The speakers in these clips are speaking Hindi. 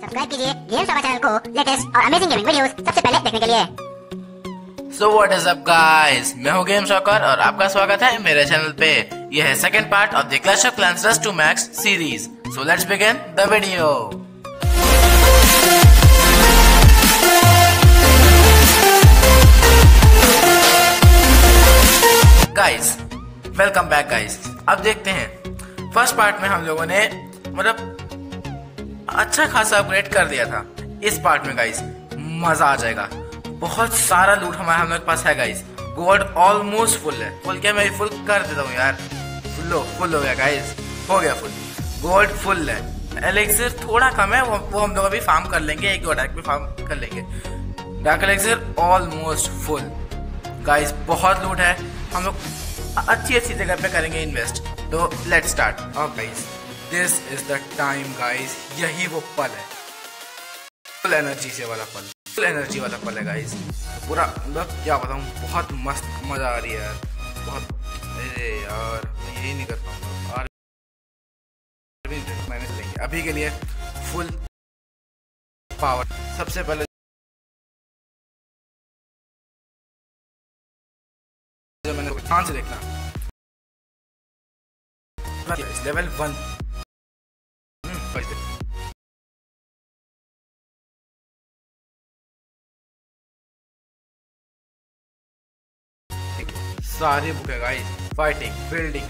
सब्सक्राइब कीजिए गेम सभा चैनल को लेटेस्ट और अमेजिंग गेमिंग वीडियोस सबसे पहले देखने के लिए। So what is up guys, मैं हूँ गेम शॉकर और आपका स्वागत है मेरे चैनल पे। यह है second part of the Clash of Clans rush to max series. So let's begin the video. Guys welcome back guys. अब देखते हैं फर्स्ट पार्ट में हम लोगों ने मतलब अच्छा खासा अपग्रेड कर दिया था। इस पार्ट में गाइस मजा आ जाएगा। बहुत सारा लूट हम लोग के पास है गाइस। गोल्ड ऑलमोस्ट फुल है। फुल क्या, मैं फुल कर देता हूँ यार। फुल हो गया गाइस, हो गया फुल। गोल्ड फुल है। एलेक्सिर थोड़ा कम है, वो हम लोग अभी फार्म कर लेंगे, एक दो अटैक में फार्म कर लेंगे। Dark elixir almost full guys. बहुत लूट है, हम लोग अच्छी जगह पे करेंगे इन्वेस्ट। तो लेट्स स्टार्ट। अब guys this is the time guys, यही वो पल है। फुल एनर्जी से वाला पल, फुल एनर्जी वाला पल है गाइस। पूरा मतलब क्या बताऊँ, बहुत मस्त मजा आ रही है यार। बहुत अरे यार मैं यही नहीं कर पाऊंगा और मैंने लेंगे अभी के लिए फुल पावर। सबसे पहले जो मैंने ध्यान से देखना लेवल 1 सारे बुक है गाइस। फाइटिंग, बिल्डिंग,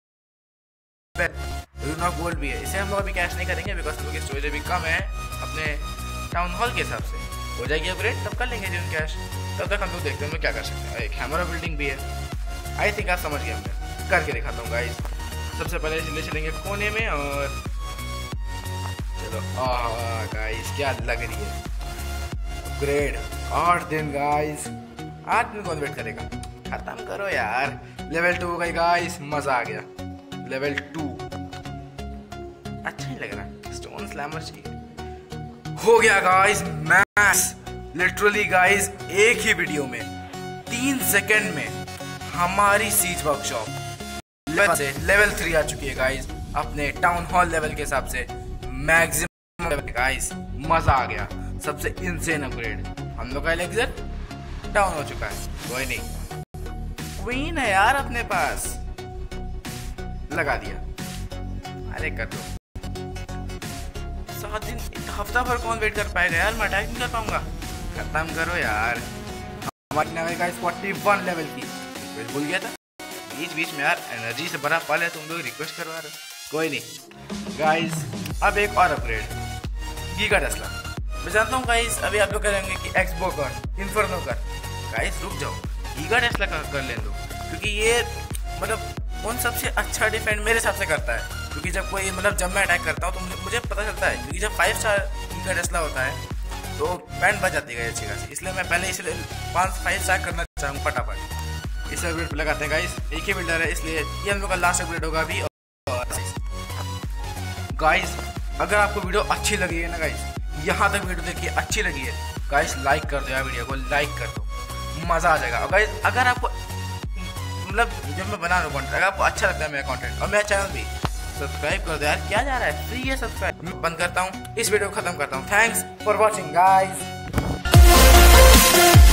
गोल्ड भी है। इसे हम लोग अभी कैश नहीं करेंगे बिकॉज हम लोग की स्टोरेज अभी कम है। अपने टाउन हॉल के हिसाब से हो जाएगी अपग्रेड, तब कर लेंगे जिन कैश। तब तक हम लोग देखते हैं क्या कर सकते हैं। एक हैमर बिल्डिंग भी है। आई थिंक आप समझ गए, मैं करके दिखाता हूँ गाइस। सबसे पहले चलेंगे कोने में और चलो गाइस क्या लग रही है अपग्रेड। 8 दिन गाइस, 8 दिन कौन वेट करेगा, खत्म करो यार। लेवल 2 हो गई गाइस, मजा आ गया। लेवल 2 अच्छा ही लग रहा है। स्टोन स्लैमर चाहिए। हो गया गाइस मैक्स। लिटरली गाइस एक ही वीडियो में 3 सेकंड में हमारी सीज वर्कशॉप से लेवल 3 आ चुकी है गाइस। अपने टाउन हॉल लेवल के हिसाब से मैक्सिमम लेवल गाइस। मजा आ गया। सबसे इंसेन अपग्रेड। हम लोग का एलेक्सर डाउन हो चुका है। कोई नहीं, क्वीन है यार अपने पास, लगा दिया। अरे कर दो। 7 दिन, हफ्ता भर कौन वेट कर पाएगा यार। मैं अटैक नहीं कर पाऊंगा। खत्म करो यार। हमारी लेवल का 41 लेवल की भूल गया था बीच में यार। एनर्जी से बड़ा पल है, तुम लोग रिक्वेस्ट करवा रहे हो। कोई नहीं गाइस, अब एक और अपग्रेड गीगा टेस्ला। मैं जानता हूँ गाइस अभी आप लोग करेंगे कि एक्सबो कर, इन्फर्नो कर। गाइस रुक जाओ, गीगा टेस्ला कर ले लो, क्योंकि ये मतलब उन सबसे अच्छा डिफेंड मेरे हिसाब से करता है। क्योंकि जब कोई मतलब जब मैं अटैक करता हूँ तो मुझे पता चलता है, क्योंकि जब 5 स्टार गीगा टेस्ला होता है तो बैंड बच जाती है अच्छी खासी। इसलिए मैं पहले इसलिए 5 स्टार करना चाहूँगा फटाफट। इस अपग्रेड पे लगाते हैं गाइस। एक ही बिल्डर है इसलिए ये हम लोग का लास्ट अपग्रेड होगा अभी। गाइस अगर आपको वीडियो अच्छी लगी है ना गाइस, यहाँ तक वीडियो देखिए अच्छी लगी है गाइस, लाइक कर दो यार, वीडियो को लाइक कर दो, मजा आ जाएगा। और गाइस अगर आपको मतलब जब मैं बना रहा हूँ कंटेंट, अगर आपको अच्छा लगता है मेरा कंटेंट और मेरा चैनल भी, सब्सक्राइब कर दो यार। क्या जा रहा है, फ्री है सब्सक्राइब। मैं बंद करता हूँ, इस वीडियो को खत्म करता हूँ। Thanks for watching guys.